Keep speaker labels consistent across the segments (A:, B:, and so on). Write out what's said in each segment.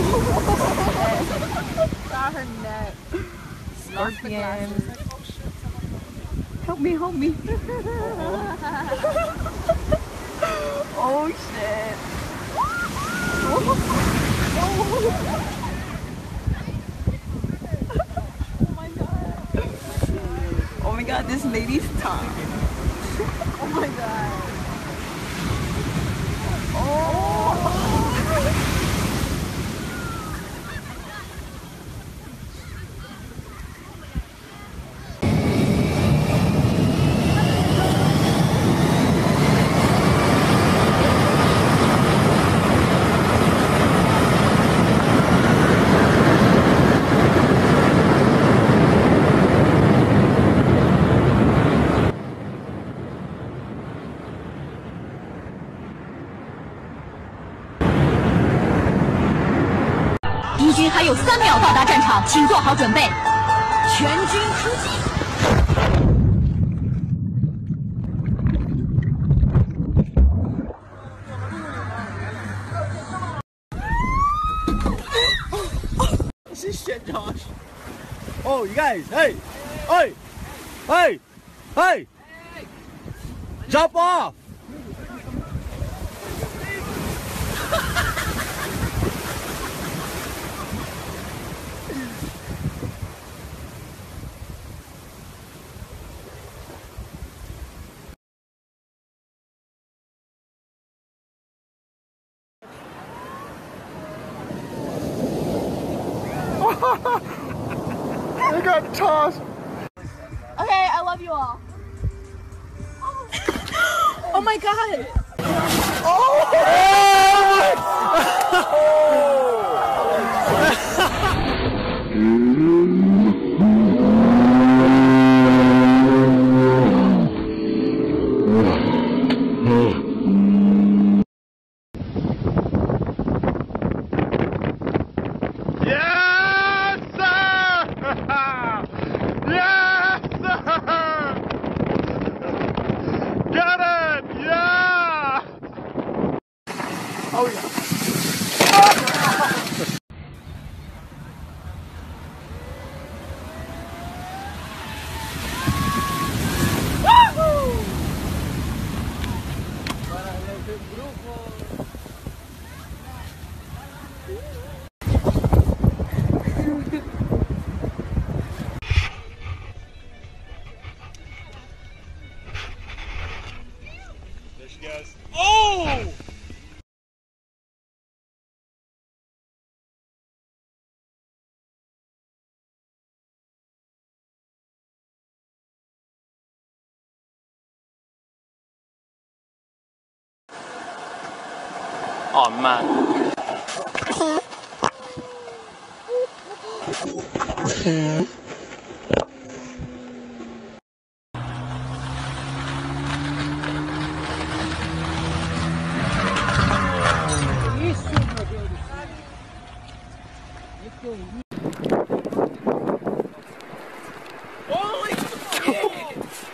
A: Saw her neck.
B: Scorpion. Help me, help me. Oh shit. Oh my god, this lady's tongue.
A: Oh my god.
C: 敌军还有3秒到达战场，请做好准备，全军出击！
D: Shit, Josh. Oh, you guys, hey, hey, hey, hey, jump off. They got tossed.
A: Okay, I love you all. Oh my god.
D: Oh yeah. There she goes. Oh! Oh man. Holy shit!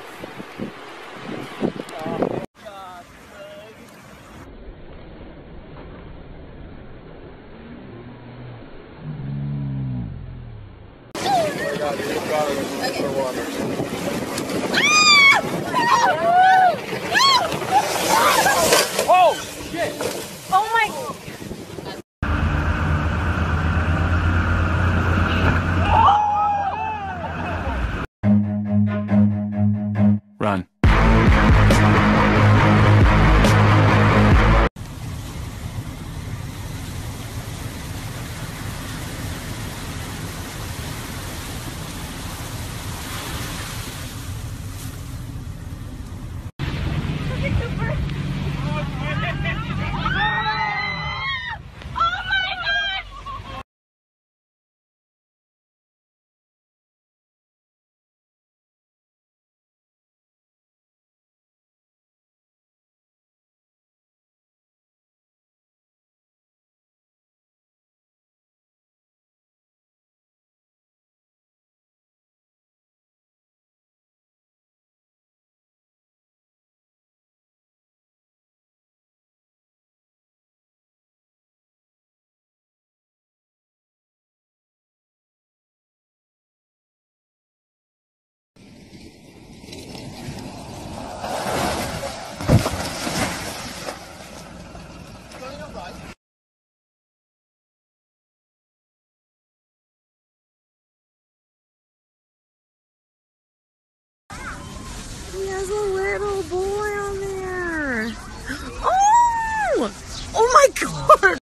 D: Oh shit!
A: Oh my.
D: Run.
B: He has a little boy on there. Oh! Oh my god!